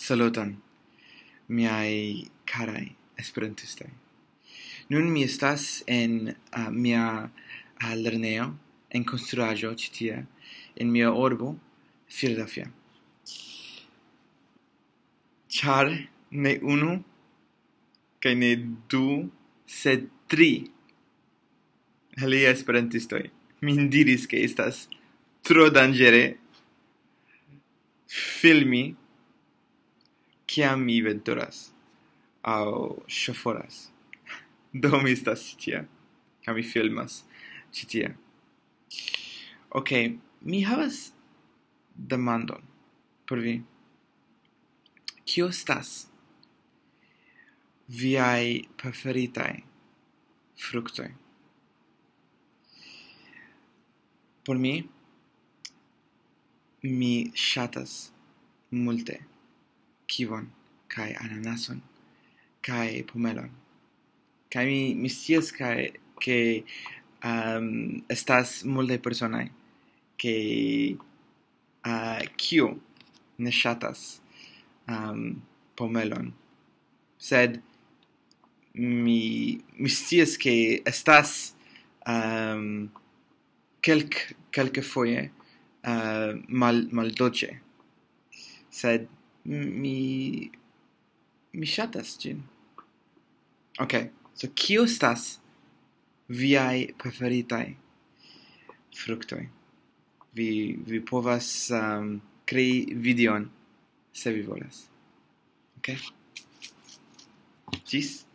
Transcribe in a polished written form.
Saluton, miai carai esperantistoj. Nun mi estas en mia lerneo, en konstruaĵo ĉi tie, en mia urbo, Philadelphia. Ĉar ne unu kaj ne du, sed tri aliaj esperantistoj min diris ke estas tro danĝere filmi kiam mi veturas aŭ ŝoforas. Do mi estas ĉi tie, kaj mi filmas ĉi tie. Mi havas demandon por vi. Kio estas viaj preferitaj fruktoj? Por mi ŝatas multe kivon kaj ananason kaj pomelon. Kaj mi scias ke estas multaj personaj ke kiu ne ŝatas pomelon. Sed mi scias ke estas kelkfoje maldolĉe. Sed mi ŝatas ĝin. So kio estas viaj preferitaj fruktoj? Vi povas krei videon se vi volas. Ĝis